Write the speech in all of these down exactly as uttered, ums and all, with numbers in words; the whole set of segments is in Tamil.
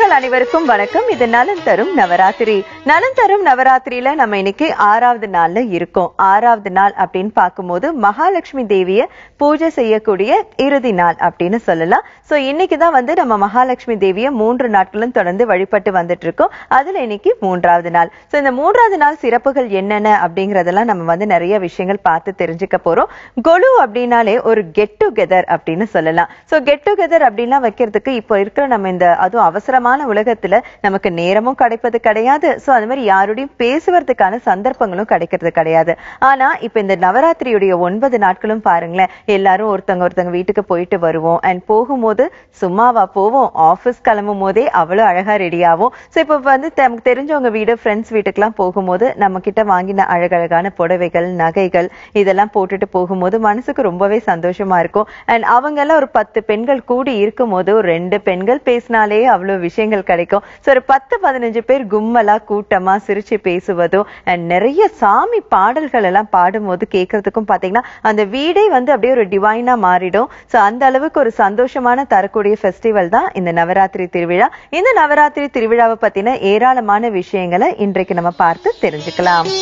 நேயர்கள் அனைவருக்கும் வணக்கம். இது நலன் தரும் நவராத்திரி. நலன் தரும் நவராத்திரியில நம்ம இன்னைக்கு ஆறாவது நாள்ல இருக்கோம். ஆறாவது நாள் அப்படின்னு பார்க்கும்போது மகாலட்சுமி தேவிய பூஜை செய்யக்கூடிய இறுதி நாள் அப்படின்னு சொல்லலாம். சோ இன்னைக்குதான் வந்து நம்ம மகாலட்சுமி தேவிய மூன்று நாட்களும் தொடர்ந்து வழிபட்டு வந்துட்டு இருக்கோம். அதுல இன்னைக்கு மூன்றாவது நாள். சோ இந்த மூன்றாவது நாள் சிறப்புகள் என்னென்ன அப்படிங்கறதெல்லாம் நம்ம வந்து நிறைய விஷயங்கள் பார்த்து தெரிஞ்சுக்க போறோம். கொலு அப்படின்னாலே ஒரு கெட் டுகெதர் அப்படின்னு சொல்லலாம். சோ கெட் டுகெதர் அப்படின்னா வைக்கிறதுக்கு இப்போ இருக்கிற நம்ம இந்த அதுவும் அவசரமான உலகத்துல நமக்கு நேரமும் கிடைப்பது கிடையாது. சோ அந்த மாதிரி யாருடையும் பேசுவதற்கான சந்தர்ப்பங்களும் கிடைக்கிறது கிடையாது. ஆனா இப்ப இந்த நவராத்திரியுடைய ஒன்பது நாட்களும் பாருங்களேன், எல்லாரும் ஒருத்தவங்க ஒருத்தவங்க வீட்டுக்கு போயிட்டு வருவோம். அண்ட் போகும்போது சும்மாவா போவோம், ஆபீஸ் கிளம்பும் போதே அவ்வளவு அழகா ரெடி ஆகும். சோ இப்ப வந்து நமக்கு தெரிஞ்சவங்க வீடு, ஃப்ரெண்ட்ஸ் வீட்டுக்கெல்லாம் போகும்போது நம்ம கிட்ட வாங்கின அழகழகான புடவைகள், நகைகள் இதெல்லாம் போட்டுட்டு போகும்போது மனசுக்கு ரொம்பவே சந்தோஷமா இருக்கும். அண்ட் அவங்க எல்லாம் ஒரு பத்து பெண்கள் கூடி இருக்கும் போது ஒரு ரெண்டு பெண்கள் பேசினாலே அவ்வளவு விஷயங்கள் கிடைக்கும். சோ ஒரு பத்து பதினஞ்சு பேர் கும்மலா கூட்டமா சிரிச்சு பேசுவதும் அண்ட் நிறைய சாமி பாடல்கள் எல்லாம் பாடும்போது கேட்கறதுக்கும் பாத்தீங்கன்னா அந்த வீடே வந்து அப்படியே ஒரு டிவைனா மாறிடும். சோ அந்த அளவுக்கு ஒரு சந்தோஷமான தரக்கூடிய ஃபெஸ்டிவல் தான் இந்த நவராத்திரி திருவிழா. இந்த நவராத்திரி திருவிழாவை பத்தின ஏராளமான விஷயங்களை இன்றைக்கு நம்ம பார்த்து தெரிஞ்சுக்கலாம்.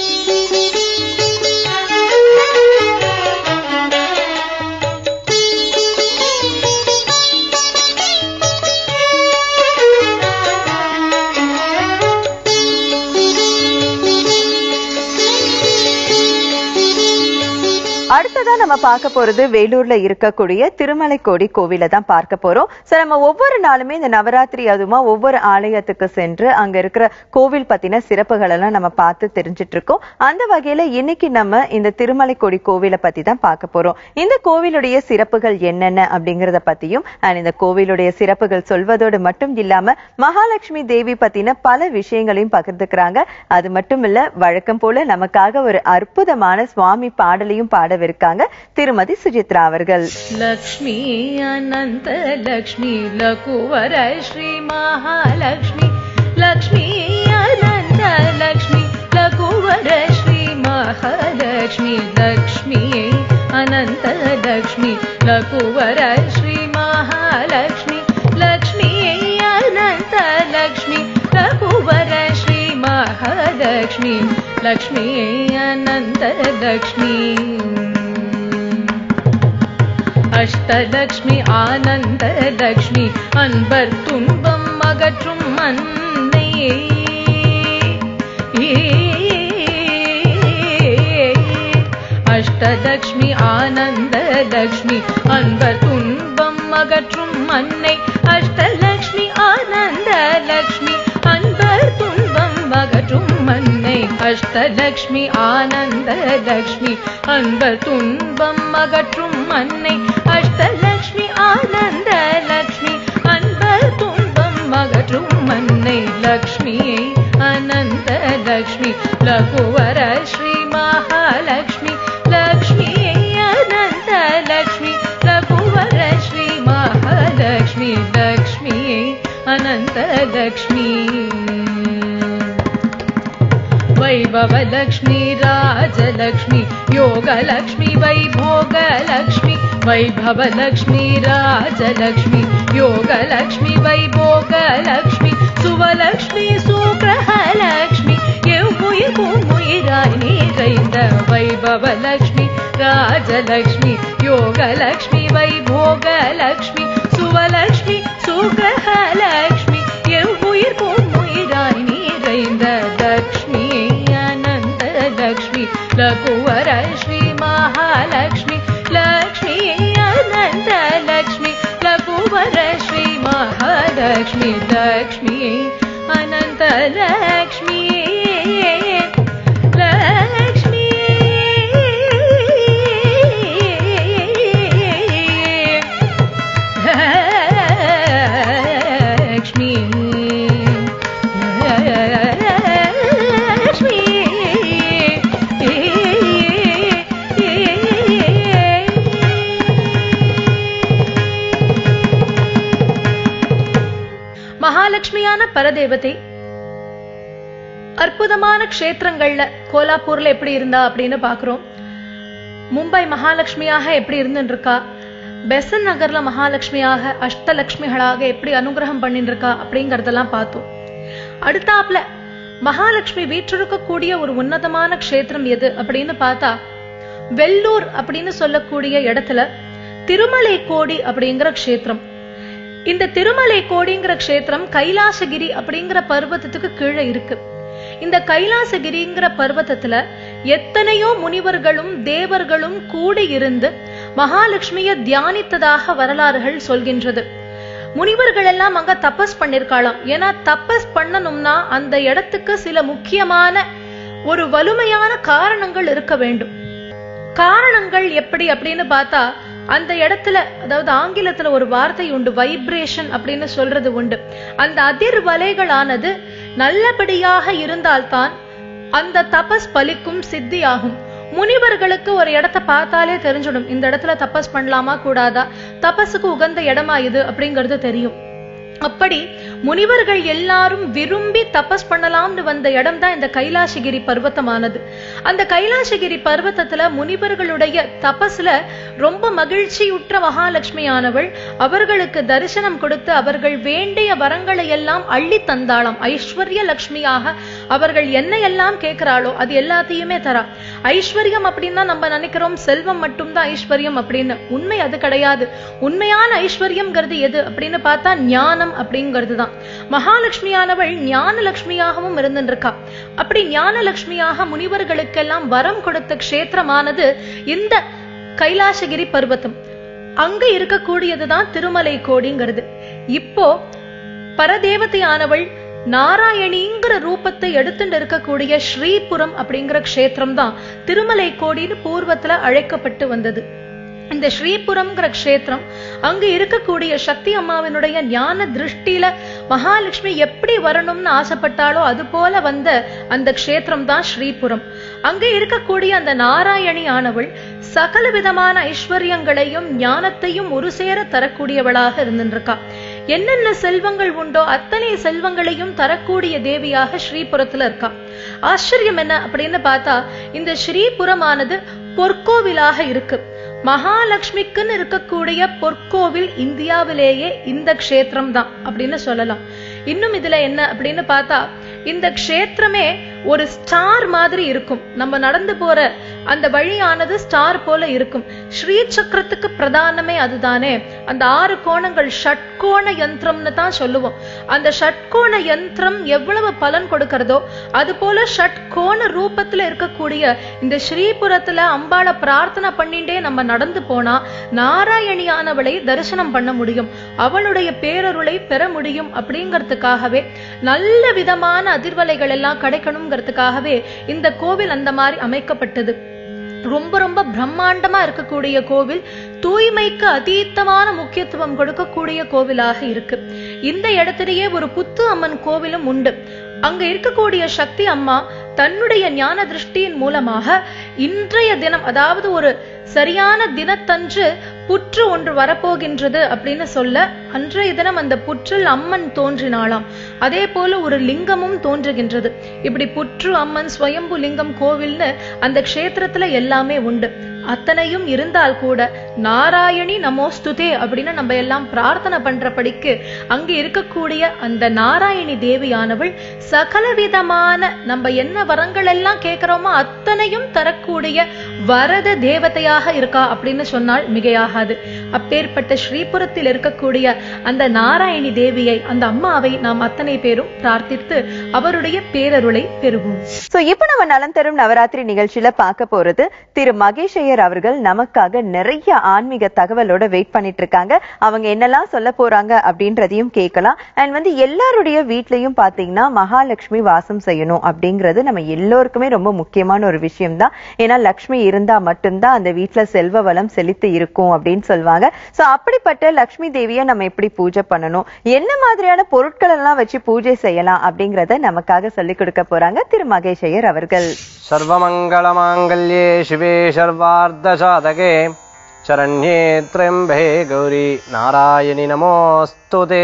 அடுத்ததா நம்ம பார்க்க போறது வேலூர்ல இருக்கக்கூடிய திருமலைக்கோடி கோவில தான் பார்க்க போறோம். சோ நம்ம ஒவ்வொரு நாளுமே இந்த நவராத்திரி அதுமா ஒவ்வொரு ஆலயத்துக்கு சென்று அங்க இருக்கிற கோவில் பத்தின சிறப்புகள் எல்லாம் நம்ம பார்த்து தெரிஞ்சிட்டு இருக்கோம். அந்த வகையில இன்னைக்கு நம்ம இந்த திருமலைக்கோடி கோவிலை பத்தி தான் பார்க்க போறோம். இந்த கோவிலுடைய சிறப்புகள் என்னென்ன அப்படிங்கறத பத்தியும் அண்ட் இந்த கோவிலுடைய சிறப்புகள் சொல்வதோடு மட்டும் இல்லாம மகாலட்சுமி தேவி பத்தின பல விஷயங்களையும் பகிர்ந்துக்கிறாங்க. அது மட்டும் இல்ல, வழக்கம் போல நமக்காக ஒரு அற்புதமான சுவாமி பாடலையும் பாட இருக்காங்க திருமதி சுஜித்ரா அவர்கள். லக்ஷ்மி அனந்த லக்ஷ்மி லகுவர ஸ்ரீ மகாலட்சுமி லக்ஷ்மி அனந்த லக்ஷ்மி லகுவர ஸ்ரீ மகாலட்சுமி லக்ஷ்மி அனந்த லக்ஷ்மி லகுவர ஸ்ரீ மகாலட்சுமி லக்ஷ்மி அனந்த லக்ஷ்மி லகுவர ஸ்ரீ மகாலட்சுமி லக்ஷ்மி அனந்த லக்ஷ்மி அஷ்டலக்ஷ்மி ஆனந்த லக்ஷ்மி அன்பர் துன்பம் அகற்றும் அன்னை அஷ்டலக்ஷ்மி ஆனந்த லக்ஷ்மி அன்பர் துன்பம் அகற்றும் அன்னை அஷ்டலக்ஷ்மி ஆனந்த லக்ஷ்மி அன்பர் துன்பம் அகற்றும் அன்னை அஷ்டலக்ஷ்மி ஆனந்த லக்ஷ்மி அன்பர் துன்பம் அகற்றும் அன்னை அஷ்டலக்ஷ்மி ஆனந்த லக்ஷ்மி அன்பர் துன்பம் அகற்றும் அன்னை லக்ஷ்மியை அனந்த லக்ஷ்மி லகுவர ஸ்ரீ மகாலட்சுமி லக்ஷ்மியை அனந்த லக்ஷ்மி லகுவர ஸ்ரீ மகாலட்சுமி லக்ஷ்மியை அனந்த லக்ஷ்மி वैभवलक्ष्मी राजलक्ष्मी योगलक्ष्मी वैभोगलक्ष्मी वैभवलक्ष्मी राजलक्ष्मी योगलक्ष्मी वैभोगलक्ष्मी सुवलक्ष्मी सुग्रहलक्ष्मी एवुयिर्भूमुयिरायि नीरैन्द वैभवलक्ष्मी राजलक्ष्मी योगलक्ष्मी वैभोगलक्ष्मी सुवलक्ष्मी सुग्रहलक्ष्मी एवुयिर्भूमुयिरायि नीरैन्द लक्ष्मी अनंत लक्ष्मी लकुवर श्री महालक्ष्मी लक्ष्मी अनंत लक्ष्मी लकुवर श्री महालक्ष्मी लक्ष्मी अनंत लक्ष्मी लक्ष्मी लक्ष्मी மகாலட்சுமியான பரதேவதை அற்புதமான க்ஷேத்திரங்கள்ல கோலாப்பூர்ல எப்படி இருந்தா அப்படின்னு பாக்குறோம். மும்பை மகாலட்சுமியாக எப்படி இருந்துட்டு இருக்கா, பெசன் நகர்ல மகாலட்சுமியாக அஷ்டலட்சுமிகளாக எப்படி அனுகிரகம் பண்ணிட்டு இருக்கா அப்படிங்கறதெல்லாம் பார்த்தோம். அடுத்தாப்புல மகாலட்சுமி வீற்றிருக்கக்கூடிய ஒரு உன்னதமான க்ஷேத்திரம் எது அப்படின்னு பார்த்தா, வெள்ளூர் அப்படின்னு சொல்லக்கூடிய இடத்துல திருமலை கோடி அப்படிங்கிற க்ஷேத்திரம். இந்த திருமலை கோடிங்கிற க்ஷேத்திரம் கைலாசகிரி அப்படிங்கிற பர்வதத்துக்கு கீழே இருக்கு. இந்த கைலாசகிரிங்கிற பர்வதத்துல எத்தனையோ முனிவர்களும் தேவர்களும் கூடி இருந்து மகாலட்சுமியை தியானித்ததாக வரலாறுகள் சொல்கின்றது. முனிவர்கள் எல்லாம் அங்க தபஸ் பண்ணிருக்காளாம். ஏன்னா தபஸ் பண்ணணும்னா அந்த இடத்துக்கு சில முக்கியமான ஒரு வலிமையான காரணங்கள் இருக்க வேண்டும். காரணங்கள் எப்படி அப்படின்னு பார்த்தா, அந்த இடத்துல, அதாவது ஆங்கிலத்துல ஒரு வார்த்தை உண்டு, வைப்ரேஷன் அப்படின்னு சொல்றது உண்டு. அந்த அதிர்வலைகளானது நல்லபடியாக இருந்தால்தான் அந்த தபஸ் பலிக்கும், சித்தியாகும். முனிவர்களுக்கு ஒரு இடத்தை பார்த்தாலே தெரிஞ்சிடும், இந்த இடத்துல தபஸ் பண்ணலாமா கூடாதா, தபஸுக்கு உகந்த இடமா இது அப்படிங்கிறது தெரியும். அப்படி முனிவர்கள் எல்லாரும் விரும்பி தபஸ் பண்ணலாம்னு வந்த இடம் தான் இந்த கைலாசகிரி பர்வதமானது. அந்த கைலாசகிரி பர்வதத்துல முனிவர்களுடைய தபஸ்ல ரொம்ப மகிழ்ச்சியுற்ற மகாலட்சுமியானவள் அவர்களுக்கு தரிசனம் கொடுத்து அவர்கள் வேண்டிய வரங்களை எல்லாம் அள்ளி தந்தாளாம். ஐஸ்வர்ய லட்சுமியாக அவர்கள் என்ன எல்லாம் கேட்கிறாளோ அது எல்லாத்தையுமே தரா. ஐஸ்வர்யம் அப்படின்னா நம்ம நினைக்கிறோம் செல்வம் மட்டும்தான் ஐஸ்வர்யம் அப்படின்னு. உண்மை அது கிடையாது. உண்மையான ஐஸ்வர்யம்ங்கிறது எது அப்படின்னு பார்த்தா ஞானம் அப்படிங்கிறதுதான். மகாலட்சுமியானவள் ஞான லட்சுமியாகவும் இருந்திருக்கா. அப்படி ஞான லட்சுமியாக முனிவர்களுக்கெல்லாம் வரம் கொடுத்த க்ஷேத்திரமானது இந்த கைலாசகிரி பர்வதம். அங்க இருக்கக்கூடியதுதான் திருமலை கோடிங்கிறது. இப்போ பரதேவதையானவள் நாராயணிங்கிற ரூபத்தை எடுத்துட்டு இருக்கக்கூடிய ஸ்ரீபுரம் அப்படிங்கிற க்ஷேத்திரம் தான் திருமலை கோடின்னு பூர்வத்துல அழைக்கப்பட்டு வந்தது. இந்த ஸ்ரீபுரம்ங்கிற க்ஷேத்திரம் அங்க இருக்கக்கூடிய சக்தி அம்மாவினுடைய ஞான திருஷ்டியில மகாலட்சுமி எப்படி வரணும்னு ஆசைப்பட்டாலோ அது போல வந்த அந்த க்ஷேத்திரம் தான் ஸ்ரீபுரம். அங்க இருக்கக்கூடிய அந்த நாராயணி ஆனவள் சகல விதமான ஐஸ்வர்யங்களையும் ஞானத்தையும் ஒரு சேர தரக்கூடியவளாக இருந்திருக்கா. என்னென்ன செல்வங்கள் உண்டோ அத்தனை செல்வங்களையும் தரக்கூடிய தேவியாக ஸ்ரீபுரத்துல இருக்கா. ஆச்சரியம் என்ன அப்படின்னு பார்த்தா, இந்த ஸ்ரீபுரமானது பொற்கோவிலாக இருக்கு. மகாலட்சுமிக்குன்னு இருக்கக்கூடிய பொற்கோவில் இந்தியாவிலேயே இந்த க்ஷேத்திரம் தான் அப்படின்னு சொல்லலாம். இன்னும் இதுல என்ன அப்படின்னு பார்த்தா, இந்த க்ஷேத்திரமே ஒரு ஸ்டார் மாதிரி இருக்கும். நம்ம நடந்து போற அந்த வழியானது ஸ்டார் போல இருக்கும். ஸ்ரீ சக்கரத்துக்கு பிரதானமே அதுதானே. அந்த ஆறு கோணங்கள் ஷட்கோண யந்திரம்னு தான் சொல்லுவோம். அந்த ஷட்கோண யந்திரம் எவ்வளவு பலன் கொடுக்கிறதோ அது போல ஷட்கோண ரூபத்துல இருக்கக்கூடிய இந்த ஸ்ரீபுரத்துல அம்பாளை பிரார்த்தனை பண்ணிட்டே நம்ம நடந்து போனா நாராயணியானவளை தரிசனம் பண்ண முடியும், அவளுடைய பேரருளை பெற முடியும். அப்படிங்கிறதுக்காகவே நல்ல விதமான அதிர்வலைகள் எல்லாம் கிடைக்கணுங்கிறதுக்காகவே இந்த கோவில் அந்த மாதிரி அமைக்கப்பட்டது. ரொம்ப ரொம்ப பிரம்மாண்டமா இருக்கக்கூடிய கோவில், தூய்மைக்கு அதீதமான முக்கியத்துவம் கொடுக்கக்கூடிய கோவிலாக இருக்கு. இந்த இடத்திலேயே ஒரு புத்து அம்மன் கோவிலும் உண்டு. அங்க இருக்கக்கூடிய சக்தி அம்மா தன்னுடைய ஞான திருஷ்டியின் மூலமாக இன்றைய தினம், அதாவது ஒரு சரியான தினத்தன்று புற்று ஒன்று வரப்போகின்றது அப்படின்னு சொல்ல அன்றைய தினம் அந்த புற்றில் அம்மன் தோன்றினாளாம். அதே போல ஒரு லிங்கமும் தோன்றுகின்றது. இப்படி புற்று அம்மன் ஸ்வயம்பு லிங்கம் கோவில்னு அந்த க்ஷேத்திரத்துல எல்லாமே உண்டு. அத்தனையும் இருந்தால் கூட நாராயணி நமோஸ்துதே அப்படின்னு நம்ம எல்லாம் பிரார்த்தனை பண்றபடிக்கு அங்க இருக்கக்கூடிய அந்த நாராயணி தேவியானவள் சகலவிதமான நம்ம என்ன வரங்கள் எல்லாம் கேட்கிறோமோ அத்தனையும் தரக்கூடிய வரத தேவதையாக இருக்கா அப்படின்னு சொன்னால் மிகையாகாது. அப்பேற்பட்ட ஸ்ரீபுரத்தில் இருக்கக்கூடிய அந்த நாராயணி தேவியை, அந்த அம்மாவை நாம் அத்தனை பேரும் பிரார்த்தித்து அவருடைய பேரருளை பெறுவோம். சோ இப்ப நம்ம நலம் தரும் நவராத்திரி நிகழ்ச்சியில பார்க்க போறது திரு மகேஷ் ஐயர் அவர்கள் நமக்காக நிறைய ஆன்மீக தகவலோட வெயிட் பண்ணிட்டு இருக்காங்க. அவங்க என்னெல்லாம் சொல்ல போறாங்க அப்படின்றதையும் கேட்கலாம். அண்ட் வந்து எல்லாருடைய வீட்லயும் பாத்தீங்கன்னா மகாலட்சுமி வாசம் செய்யணும் அப்படிங்கிறது நம்ம எல்லோருக்குமே ரொம்ப முக்கியமான ஒரு விஷயம் தான். ஏன்னா லட்சுமி இருந்தா மட்டும்தான் அந்த வீட்டுல செல்வ வளம் செழித்து இருக்கும் அப்படின்னு சொல்லுவாங்க. சோ அப்படிப்பட்ட லட்சுமி தேவியை நம்ம எப்படி பூஜை பண்ணணும், என்ன மாதிரியான பொருட்கள் எல்லாம் வச்சு பூஜை செய்யலாம் அப்படிங்கறத நமக்காக சொல்லிக் கொடுக்க போறாங்க திரு மகேஷ் ஐயர் அவர்கள். சர்வமங்கள மாங்கல்யே சிவே சர்வார்த்த சாதகே சரண்யே த்ரயம்பே கௌரி நாராயணி நமோஸ்துதே.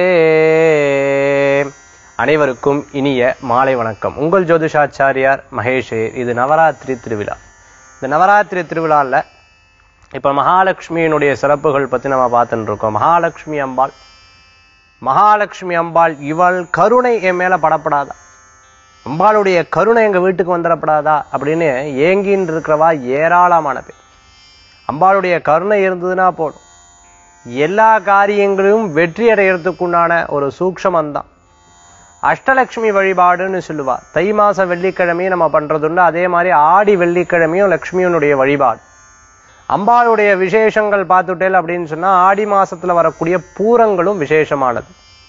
அனைவருக்கும் இனிய மாலை வணக்கம். உங்கள் ஜோதிஷாச்சாரியார் மகேஷ். இது நவராத்திரி திருவிழா. இந்த நவராத்திரி திருவிழாவில் இப்ப மகாலட்சுமியினுடைய சிறப்புகள் பத்தி நம்ம பார்த்துட்டு இருக்கோம். மகாலட்சுமி அம்பாள் மகாலட்சுமி அம்பாள் இவள் கருணை என் மேல படப்படாதா, அம்பாளுடைய கருணை எங்க வீட்டுக்கு வந்துடப்படாதா அப்படின்னு ஏங்கின்னு இருக்கிறவா ஏராளமான பேர். அம்பாளுடைய கருணை இருந்ததுன்னா போடும், எல்லா காரியங்களையும் வெற்றி அடைகிறதுக்குண்டான ஒரு சூக்ஷமந்தான். அஷ்டலட்சுமி வழிபாடுன்னு சொல்லுவா. தை மாச வெள்ளிக்கிழமையும் நம்ம பண்றதுண்டு, அதே மாதிரி ஆடி வெள்ளிக்கிழமையும் லட்சுமியினுடைய வழிபாடு. அம்பாளுடைய விசேஷங்கள் பார்த்துட்டேல் அப்படின்னு சொன்னா ஆடி மாசத்துல வரக்கூடிய பூரங்களும் விசேஷமானது.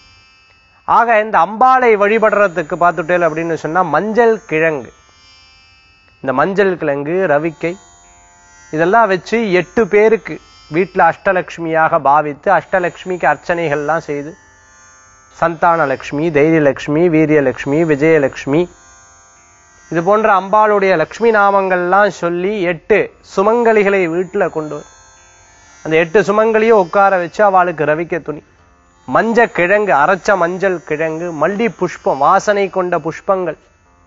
ஆக இந்த அம்பாளை வழிபடுறதுக்கு பார்த்துட்டேல் அப்படின்னு சொன்னா மஞ்சள் கிழங்கு, இந்த மஞ்சள் கிழங்கு ரவிக்கை இதெல்லாம் வச்சு எட்டு பேருக்கு வீட்டுல அஷ்டலட்சுமியாக பாவித்து அஷ்டலட்சுமிக்கு அர்ச்சனைகள்லாம் செய்து சந்தான லட்சுமி, தைரியலட்சுமி, வீரியலட்சுமி, விஜயலட்சுமி இது போன்ற அம்பாளுடைய லட்சுமி நாமங்கள்லாம் சொல்லி எட்டு சுமங்கலிகளை வீட்டுல கொண்டு அந்த எட்டு சுமங்கலியும் உட்கார வச்சு அவளுக்கு ரவிக்க துணி, மஞ்ச கிழங்கு, அரைச்ச மஞ்சள் கிழங்கு, மல்லி புஷ்பம், வாசனை கொண்ட புஷ்பங்கள்,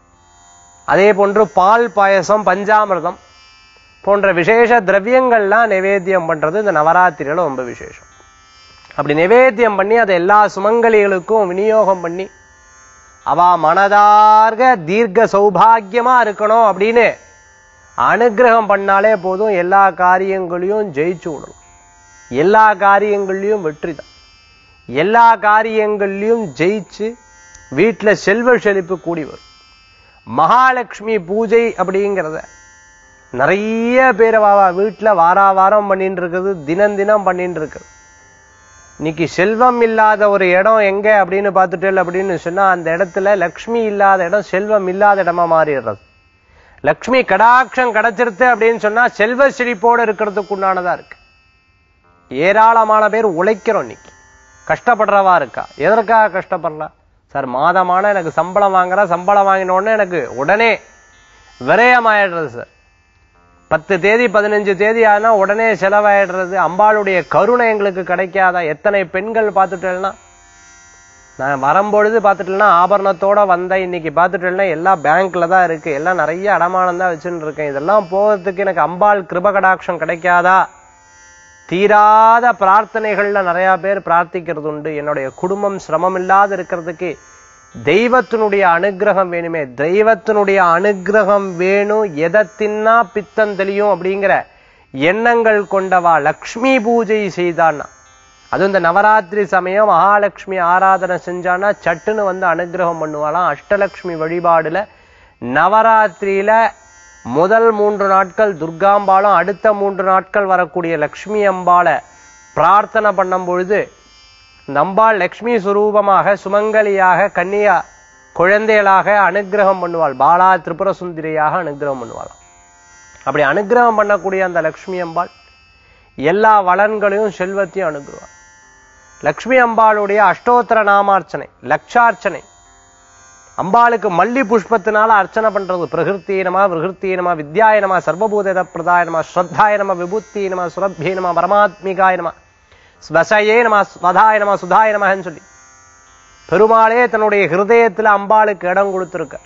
அதே போன்று பால் பாயசம், பஞ்சாமிர்தம் போன்ற விசேஷ திரவியங்கள்லாம் நிவேத்தியம் பண்றது இந்த நவராத்திரியில ரொம்ப விசேஷம். அப்படி நிவேத்தியம் பண்ணி அதை எல்லா சுமங்கலிகளுக்கும் விநியோகம் பண்ணி அவ மனதார்க தீர்க்க சௌபாகியமா இருக்கணும் அப்படின்னு அனுகிரகம் பண்ணாலே போதும், எல்லா காரியங்களையும் ஜெயிச்சு விடணும். எல்லா காரியங்கள்லயும் வெற்றி தான். எல்லா காரியங்கள்லயும் ஜெயிச்சு வீட்டுல செல்வ செழிப்பு கூடி வரும். மகாலட்சுமி பூஜை அப்படிங்கிறத நிறைய பேர் வீட்டுல வாரா வாரம் பண்ணிட்டு இருக்குது, தினம் தினம் பண்ணிட்டு இருக்குது. இன்னைக்கு செல்வம் இல்லாத ஒரு இடம் எங்க அப்படின்னு பார்த்துட்டேன் அப்படின்னு சொன்னா அந்த இடத்துல லக்ஷ்மி இல்லாத இடம் செல்வம் இல்லாத இடமா மாறிடுறது. லக்ஷ்மி கடாட்சம் கிடைச்சிருது அப்படின்னு சொன்னா செல்வ செழிப்போடு இருக்கிறதுக்கு உண்டானதா இருக்கு. ஏராளமான பேர் உழைக்கிறோம், இன்னைக்கு கஷ்டப்படுறவா இருக்கா. எதற்காக கஷ்டப்படலாம் சார்? மாதமான எனக்கு சம்பளம் வாங்குற, சம்பளம் வாங்கின உடனே எனக்கு உடனே விரயமாயிடுறது சார். பத்து தேதி பதினஞ்சு தேதி ஆனா உடனே செலவாயிடுறது. அம்பாளுடைய கருணை எங்களுக்கு கிடைக்காதா? எத்தனை பெண்கள் பார்த்துட்டேன்னா, நான் வரும்பொழுது பார்த்துட்டேன்னா ஆபரணத்தோட வந்தேன், இன்னைக்கு பார்த்துட்டேன்னா எல்லாம் பேங்க்ல தான் இருக்கு, எல்லாம் நிறைய அடமானம் தான் வச்சுட்டு இருக்கேன். இதெல்லாம் போகிறதுக்கு எனக்கு அம்பாள் கிருபகடாட்சம் கிடைக்காதா? தீராத பிரார்த்தனைகள்ல நிறைய பேர் பிரார்த்திக்கிறது உண்டு. என்னுடைய குடும்பம் சிரமம் இல்லாத இருக்கிறதுக்கு தெய்வத்தினுடைய அனுகிரகம் வேணுமே, தெய்வத்தினுடைய அனுகிரகம் வேணும், எதை தின்னா பித்தம் தெளியும் அப்படிங்கிற எண்ணங்கள் கொண்டவா லக்ஷ்மி பூஜை செய்தான்னா, அது இந்த நவராத்திரி சமயம் மகாலட்சுமி ஆராதனை செஞ்சான்னா சட்டுன்னு வந்து அனுகிரகம் பண்ணுவாளாம். அஷ்டலட்சுமி வழிபாடுல நவராத்திரியில முதல் மூன்று நாட்கள் துர்காம்பாலும் அடுத்த மூன்று நாட்கள் வரக்கூடிய லக்ஷ்மி அம்பாளை பிரார்த்தனை பண்ணும் பொழுது இந்த அம்பாள் லக்ஷ்மி சுரூபமாக சுமங்கலியாக கன்னியா குழந்தைகளாக அனுகிரகம் பண்ணுவாள். பாலா திரிபுர சுந்தரியாக அனுகிரகம் பண்ணுவாள். அப்படி அனுகிரகம் பண்ணக்கூடிய அந்த லக்ஷ்மி அம்பாள் எல்லா வளன்களையும் செல்வத்தையும் அனுகிருவாள். லக்ஷ்மி அம்பாளுடைய அஷ்டோத்திர நாமார்ச்சனை, லட்சார்ச்சனை, அம்பாளுக்கு மல்லி புஷ்பத்தினால அர்ச்சனை பண்றது. பிரகிருத்தீனமா விருகிருத்தீனமா வித்யாயனமா சர்வபூத பிரதாயனமா ஸ்ரத்தாயனமா விபூத்தீனமா சுரபியனமா பரமாத்மிகாயனமா ஸ்வசயே நம ஸ்வதாய நம சுதாய நமன்னு சொல்லி பெருமாளே தன்னுடைய ஹிருதயத்துல அம்பாளுக்கு இடம் கொடுத்திருக்கார்.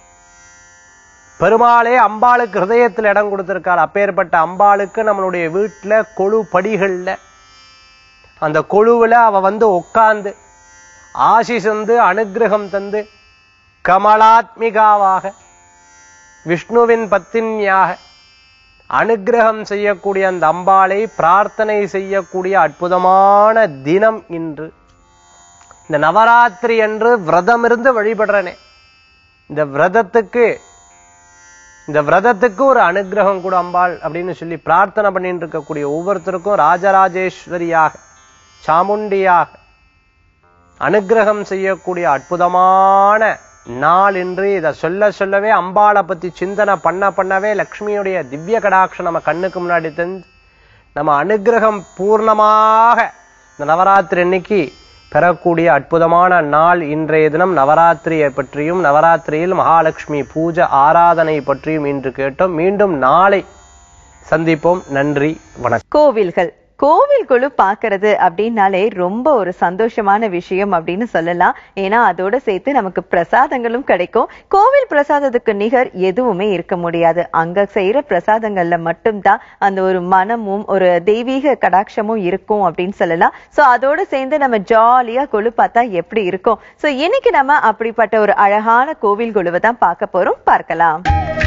பெருமாளே அம்பாளுக்கு ஹிருதயத்துல இடம் கொடுத்திருக்கார். அப்பேற்பட்ட அம்பாளுக்கு நம்மளுடைய வீட்டுல கொழு படிகள்ல அந்த கொழுவுல அவ வந்து உட்கார்ந்து ஆசிசந்து அனுகிரகம் தந்து கமலாத்மிகாவாக விஷ்ணுவின் பத்தினியாக அனுகிரகம் செய்யக்கூடிய அந்த அம்பாளை பிரார்த்தனை செய்யக்கூடிய அற்புதமான தினம் இன்று. இந்த நவராத்திரி என்று விரதம் இருந்து வழிபடுறனே, இந்த விரதத்துக்கு இந்த விரதத்துக்கு ஒரு அனுகிரகம் கூட அம்பாள் அப்படின்னு சொல்லி பிரார்த்தனை பண்ணிட்டு இருக்கக்கூடிய ஒவ்வொருத்தருக்கும் ராஜராஜேஸ்வரியாக சாமுண்டியாக அனுகிரகம் செய்யக்கூடிய அற்புதமான நாள் இன்று. இதை சொல்ல சொல்லவே அம்பாளை பத்தி சிந்தனை பண்ண பண்ணவே லக்ஷ்மியுடைய திவ்ய கடாட்சம் நம்ம கண்ணுக்கு முன்னாடி தெரிஞ்சு நம்ம அனுகிரகம் பூர்ணமாக இந்த நவராத்திரி அன்னைக்கு பெறக்கூடிய அற்புதமான நாள் இன்றைய தினம். நவராத்திரியை பற்றியும் நவராத்திரியில் மகாலட்சுமி பூஜை ஆராதனை பற்றியும் இன்று கேட்டோம். மீண்டும் நாளை சந்திப்போம். நன்றி, வணக்கம். கோவில்கள் கோவில் கொலு பாக்குறது அப்படின்னாலே ரொம்ப ஒரு சந்தோஷமான விஷயம் அப்படின்னு சொல்லலாம். ஏன்னா அதோட சேர்த்து நமக்கு பிரசாதங்களும் கிடைக்கும். கோவில் பிரசாதத்துக்கு நிகர் எதுவுமே இருக்க முடியாது. அங்க செய்யற பிரசாதங்கள்ல மட்டும்தான் அந்த ஒரு மனமும் ஒரு தெய்வீக கடாட்சமும் இருக்கும் அப்படின்னு சொல்லலாம். சோ அதோட சேர்ந்து நம்ம ஜாலியா கொலு பார்த்தா எப்படி இருக்கும். சோ இன்னைக்கு நம்ம அப்படிப்பட்ட ஒரு அழகான கோவில் கொலுவை தான் பார்க்க போறோம். பார்க்கலாம்.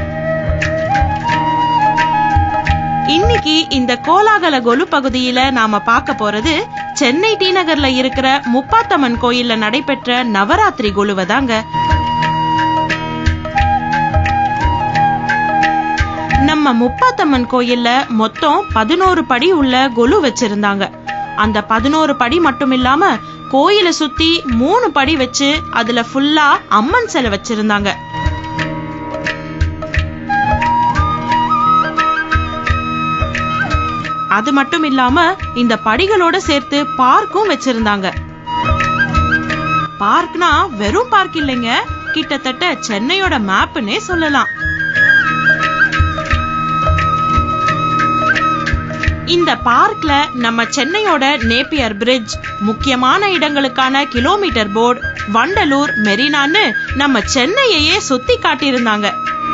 இன்னைக்கு இந்த கோலாகல கொலு பகுதியில நாம பார்க்க போறது சென்னை டி நகர்ல இருக்கிற முப்பாத்தம்மன் கோயில்ல நடைபெற்ற நவராத்திரி கொலுவை தாங்க. நம்ம முப்பாத்தம்மன் கோயில்ல மொத்தம் பதினோரு படி உள்ள கொலு வச்சிருந்தாங்க. அந்த பதினோரு படி மட்டும் இல்லாம கோயிலை சுத்தி மூணு படி வச்சு அதுல ஃபுல்லா அம்மன் சிலை வச்சிருந்தாங்க. அது மட்டும் இல்லாம இந்த படிகளோட சேர்த்து பார்க்கும் வச்சிருந்தாங்க. பார்க்னா வெறும் பார்க் இல்லைங்க, கிட்டத்தட்ட சென்னையோட மேப்னே சொல்லலாம். இந்த பார்க்ல நம்ம சென்னையோட நேப்பியர் பிரிட்ஜ், முக்கியமான இடங்களுக்கான கிலோமீட்டர் போர்டு, வண்டலூர், மெரினான்னு நம்ம சென்னையையே சுத்தி காட்டியிருந்தாங்க.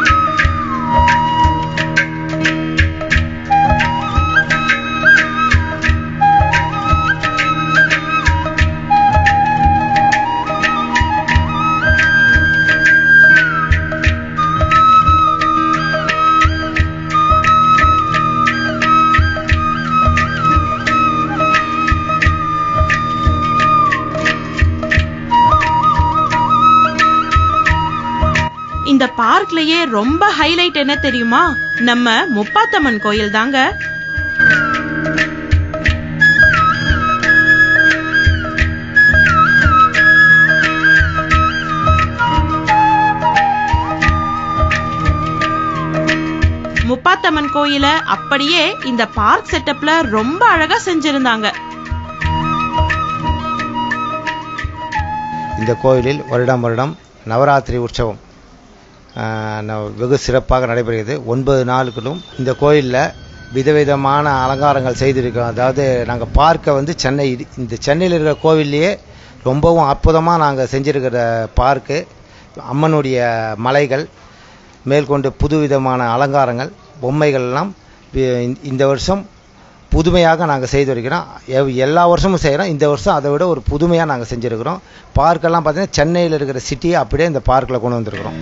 இந்த பார்க்லயே ரொம்ப ஹைலைட் என்ன தெரியுமா? நம்ம முப்பாத்தம்மன் கோயில் தாங்க. முப்பாத்தம்மன் கோயில அப்படியே இந்த பார்க் செட்டப்ல ரொம்ப அழகா செஞ்சிருந்தாங்க. இந்த கோயிலில் வருடம் வருடம் நவராத்திரி உற்சவம் வெகு சிறப்பாக நடைபெறுகிறது. ஒன்பது நாளுக்களும் இந்த கோயிலில் விதவிதமான அலங்காரங்கள் செய்திருக்கோம். அதாவது நாங்கள் பார்க்க வந்து சென்னை, இந்த சென்னையில் இருக்கிற கோவில்லையே ரொம்பவும் அற்புதமாக நாங்கள் செஞ்சுருக்கிற பார்க்கு, அம்மனுடைய மலைகள், மேற்கொண்டு புதுவிதமான அலங்காரங்கள், பொம்மைகள் எல்லாம் இந்த வருஷம் புதுமையாக நாங்கள் செய்து வருகிறோம். எல்லா வருஷமும் செய்கிறோம். இந்த வருஷம் அதை விட ஒரு புதுமையாக நாங்கள் செஞ்சுருக்கிறோம். பார்க்கெல்லாம் பார்த்தீங்கன்னா சென்னையில் இருக்கிற சிட்டியை அப்படியே இந்த பார்க்கில் கொண்டு வந்திருக்கிறோம்.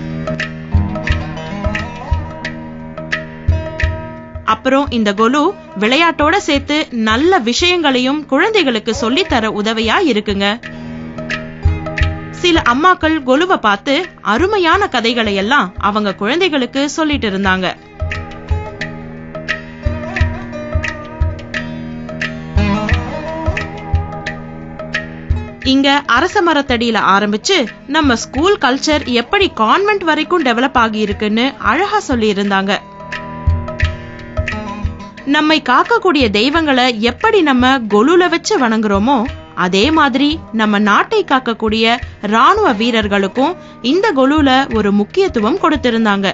அப்புறம் இந்த கொலு விளையாட்டோட சேர்த்து நல்ல விஷயங்களையும் குழந்தைகளுக்கு சொல்லித்தர உதவியா இருக்குங்க. சில அம்மாக்கள் கொலுவை பார்த்து அருமையான கதைகளை எல்லாம் அவங்க குழந்தைகளுக்கு சொல்லிட்டு இருந்தாங்க. இங்க அரச மரத்தடியில ஆரம்பிச்சு நம்ம ஸ்கூல் கல்ச்சர் எப்படி கான்வென்ட் வரைக்கும் டெவலப் ஆகி இருக்குன்னு அழகா சொல்லி இருந்தாங்க. நம்மை காக்கக்கூடிய தெய்வங்களை எப்படி நம்ம கொலுல வச்சு வணங்குறோமோ அதே மாதிரி நம்ம நாட்டை காக்கக்கூடிய ராணுவ வீரர்களுக்கும் இந்த கொலுல ஒரு முக்கியத்துவம் கொடுத்திருந்தாங்க.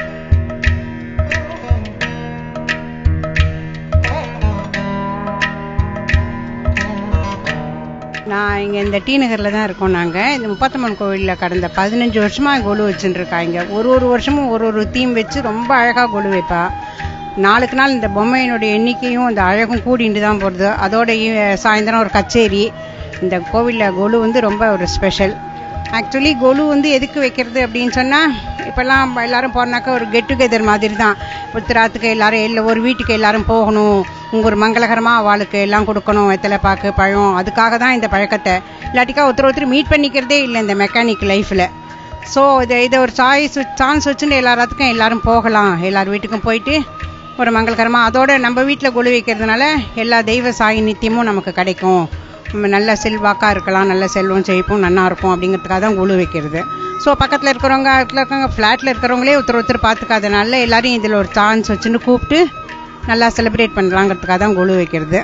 நான் இங்கே இந்த டி நகரில் தான் இருக்கோம். நாங்கள் இந்த முப்பாத்தம்மன் கோவிலில் கடந்த பதினஞ்சு வருஷமாக கொலு வச்சுட்டுருக்காங்க. ஒரு ஒரு வருஷமும் ஒரு ஒரு தீம் வச்சு ரொம்ப அழகாக கொலு வைப்பா. நாளுக்கு நாள் இந்த பொம்மையினுடைய எண்ணிக்கையும் அந்த அழகும் கூடிட்டு தான் போடுது. அதோட சாயந்தரம் ஒரு கச்சேரி. இந்த கோவிலில் கொலு வந்து ரொம்ப ஒரு ஸ்பெஷல். ஆக்சுவலி கொலு வந்து எதுக்கு வைக்கிறது அப்படின்னு சொன்னால், இப்போல்லாம் எல்லோரும் போனாக்கா ஒரு கெட் டுகெதர் மாதிரி தான். ஒருத்தராத்துக்கு எல்லோரும் இல்லை, ஒரு வீட்டுக்கு எல்லோரும் போகணும், உங்கள் ஒரு மங்களகரமாக அவளுக்கு எல்லாம் கொடுக்கணும், வெத்தலை பாக்கு பழம், அதுக்காக தான் இந்த பழக்கத்தை. இல்லாட்டிக்கா ஒருத்தர் ஒருத்தர் மீட் பண்ணிக்கிறதே இல்லை இந்த மெக்கானிக் லைஃப்பில். ஸோ இதை இதை ஒரு சாய்ஸ் சான்ஸ் வச்சுட்டு எல்லாத்துக்கும் எல்லோரும் போகலாம், எல்லார் வீட்டுக்கும் போயிட்டு ஒரு மங்களகரமாக. அதோட நம்ம வீட்டில் கொலு வைக்கிறதுனால எல்லா தெய்வ சாய் நித்தியமும் நமக்கு கிடைக்கும், நல்ல செல்வாக்காக இருக்கலாம், நல்ல செல்வம் செழிப்பும் நல்லா இருக்கும் அப்படிங்கிறதுக்காக தான் கொலு வைக்கிறது. ஸோ பக்கத்தில் இருக்கிறவங்க இடத்துல இருக்காங்க, ஃப்ளாட்டில் இருக்கிறவங்களே ஒருத்தர் ஒருத்தர் பார்த்துக்காதனால எல்லாரையும் இதில் ஒரு சான்ஸ் வச்சுன்னு கூப்பிட்டு நல்லா செலிப்ரேட் பண்ணலாங்கிறதுக்காக தான் கொலு வைக்கிறது.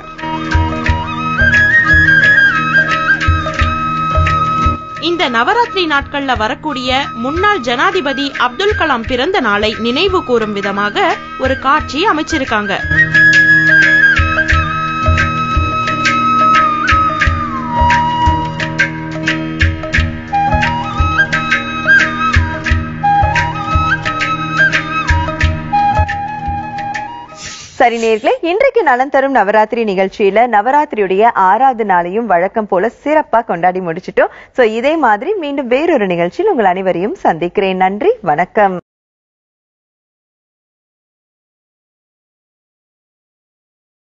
இந்த நவராத்திரி நாட்கள்ல வரக்கூடிய முன்னாள் ஜனாதிபதி அப்துல் கலாம் பிறந்த நாளை நினைவு கூறும் விதமாக ஒரு காட்சி அமைச்சிருக்காங்க. சரி நேயர்களே, இன்றைக்கு நலன் தரும் நவராத்திரி நிகழ்ச்சியில நவராத்திரியுடைய ஆறாவது நாளையும் வழக்கம் போல சிறப்பா கொண்டாடி முடிச்சிட்டோம். சோ இதே மாதிரி மீண்டும் வேறொரு நிகழ்ச்சியில் உங்கள் அனைவரையும் சந்திக்கிறேன். நன்றி, வணக்கம்.